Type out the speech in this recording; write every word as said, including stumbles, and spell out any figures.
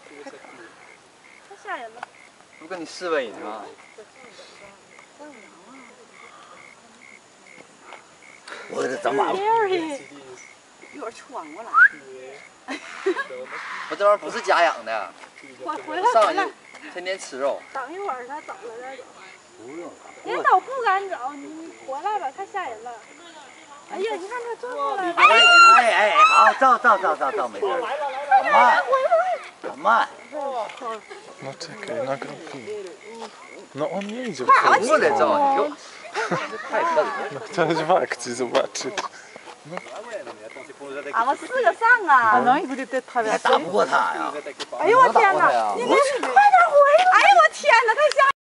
太吓人了。 不跟你示威呢吗？我这怎么？ 一会儿穿过来。 我这玩意儿不是家养的， 我回来上回来。 去天天吃肉。 等一会儿他走了再走。 不用。 人都不敢走，你回来吧，太吓人了。哎呀，你看他转过来了。 哎哎哎，好，走走走走走，没事。慢，慢。 No czekaj, nagram film. No on nie idzie. Chodź le co? No chciałeś w akcji zobaczyć. No. 俺们四个上啊！ 能不得得特别。 打不过他呀！ 哎呦我天哪！你快点回！哎呦我天哪，太吓！